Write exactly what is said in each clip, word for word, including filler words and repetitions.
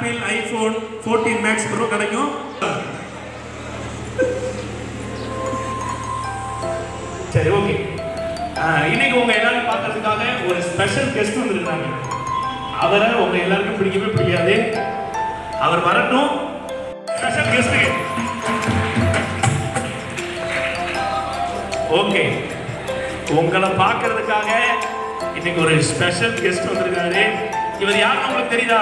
Apple iPhone fourteen Max Pro கிடைக்கும். சரி okay. இன்னைக்கு உங்க எல்லாரும் பார்க்கறதுக்காக ஒரு ஸ்பெஷல் கெஸ்ட் வந்திருக்காங்க. அவரை உங்க எல்லாருக்கும் பிடிக்கவே பிடிக்காது. அவர் வரட்டும். Special guest. ஓகே. உங்களை பார்க்கறதுக்காக இன்னைக்கு ஒரு ஸ்பெஷல் கெஸ்ட் வந்திருக்காரு. இவர் யாருன்னு உங்களுக்கு தெரியுதா?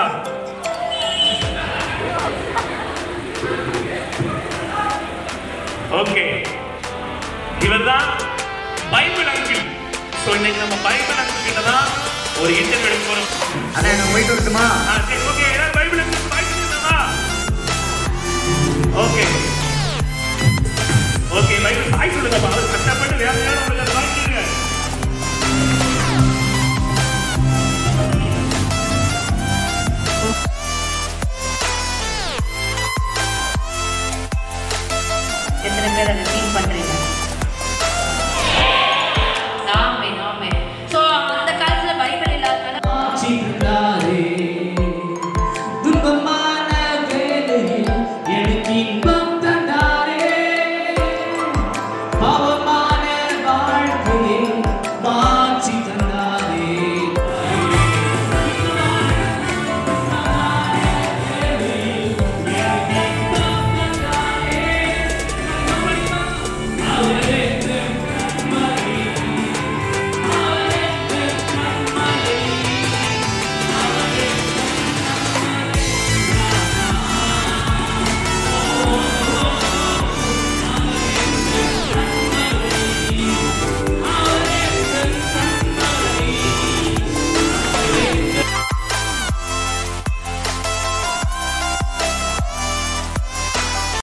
ஓகே. இவர் தான் பைபிள் அங்கிள். சோ இன்னைக்கு நம்ம பைபிள் அங்கிள் கிட்ட தான் ஒரு இன்டர்வியூ எடுக்க போறோம். அண்ணா நான் போயிட்டு வரட்டுமா? சரி ஓகே. எல்லாரும் பைபிள் அங்கிள் பைபிள் சொல்லுமா? ஓகே. ஓகே பைபிள் ஹாய் சொல்லுங்கப்பா.